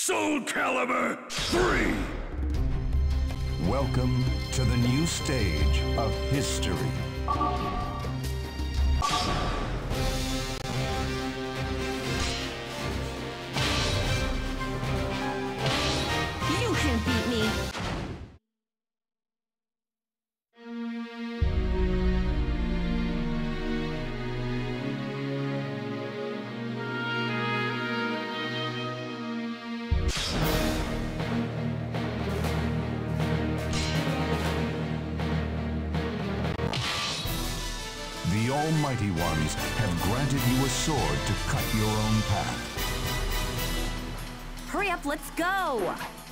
Soul Calibur 3! Welcome to the new stage of history. You can beat me! The Almighty Ones have granted you a sword to cut your own path. Hurry up, let's go!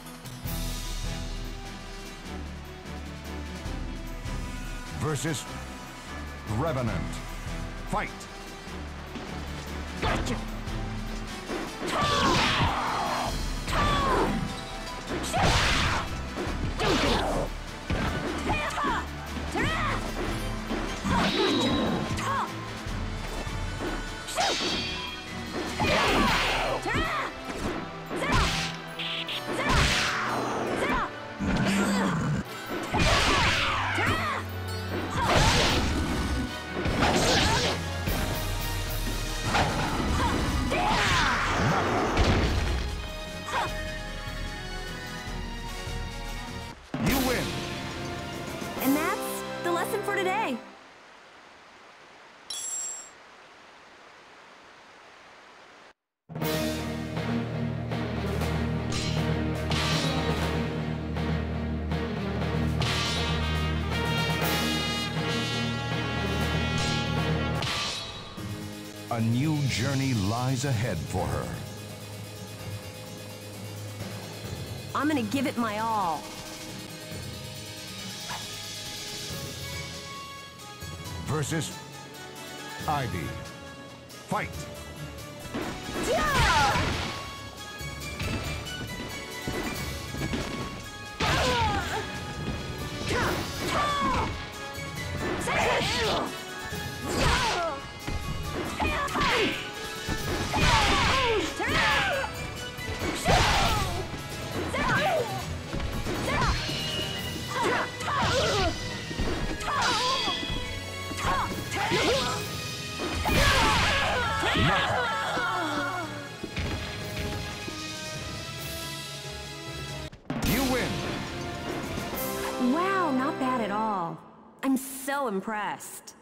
Versus Revenant. Fight! Gotcha! You win! And that's the lesson for today. A new journey lies ahead for her. I'm gonna give it my all. Versus Ivy. Fight! You win! Wow, not bad at all. I'm so impressed.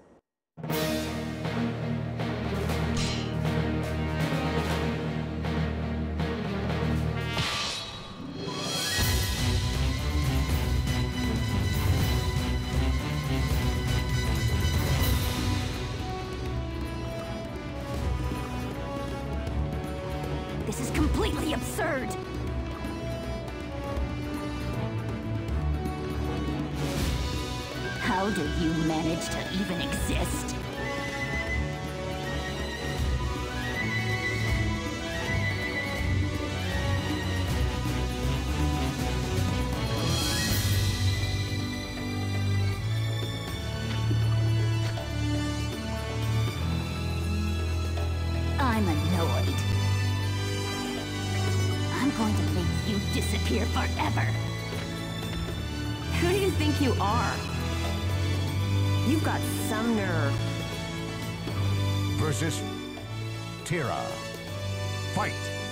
This is completely absurd! How do you manage to even exist? I'm annoyed. I'm going to make you disappear forever. Who do you think you are? You've got some nerve. Versus Tira. Fight!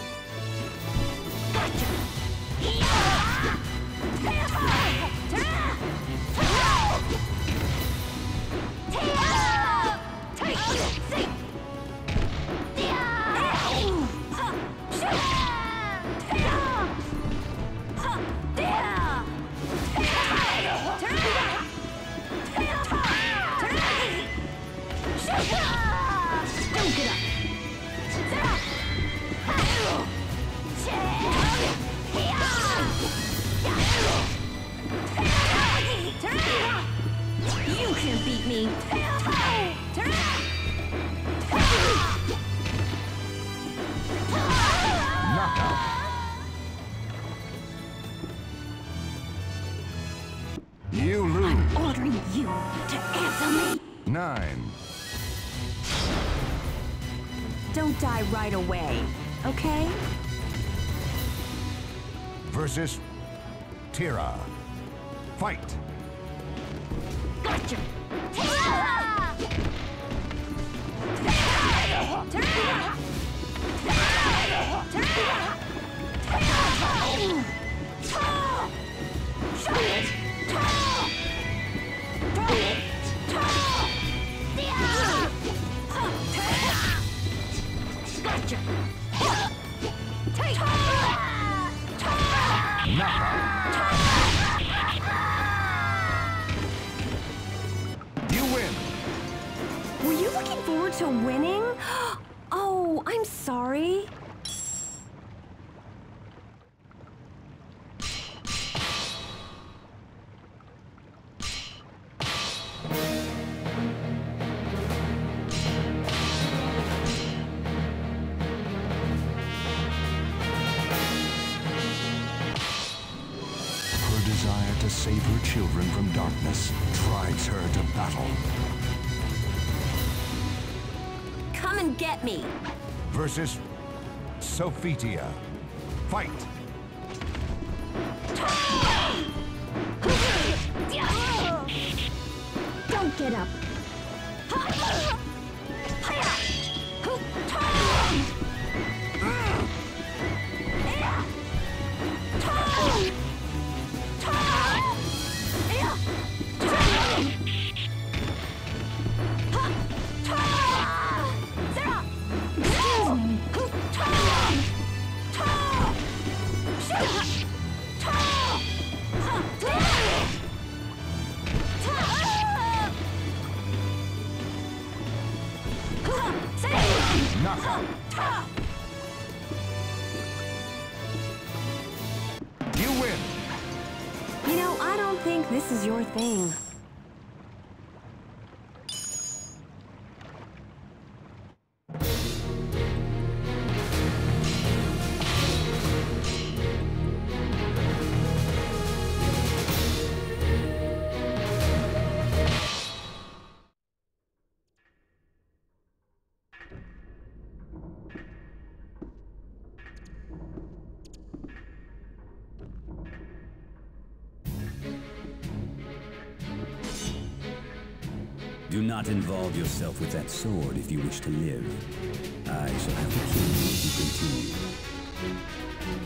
You can beat me. Knockout. You lose. I'm ordering you to answer me. 9. Don't die right away, okay? versus Tira. Fight! Gotcha! Gotcha! You win! Were you looking forward to winning? Oh, I'm sorry. Her desire to save her children from darkness drives her to battle. Come and get me. Versus Sophitia. Fight! Don't get up. Knockout! You win! You know, I don't think this is your thing. Do not involve yourself with that sword if you wish to live. I shall have to kill you if you continue.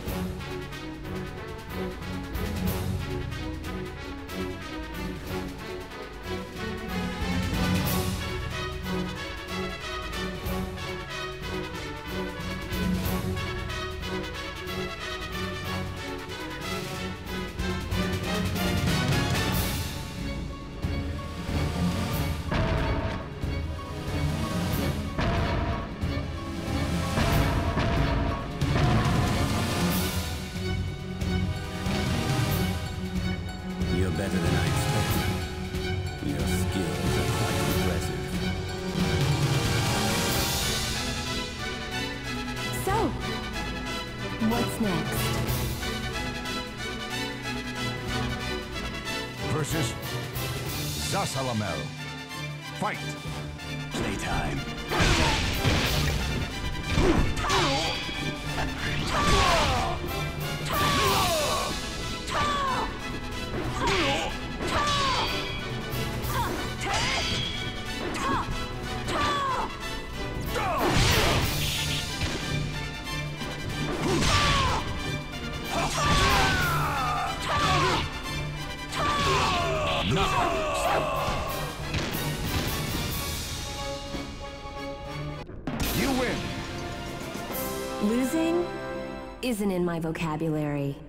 You're better than I expected. Your skills are quite impressive. So, what's next? Versus Zasalamel. Fight! Playtime. You win! Losing isn't in my vocabulary.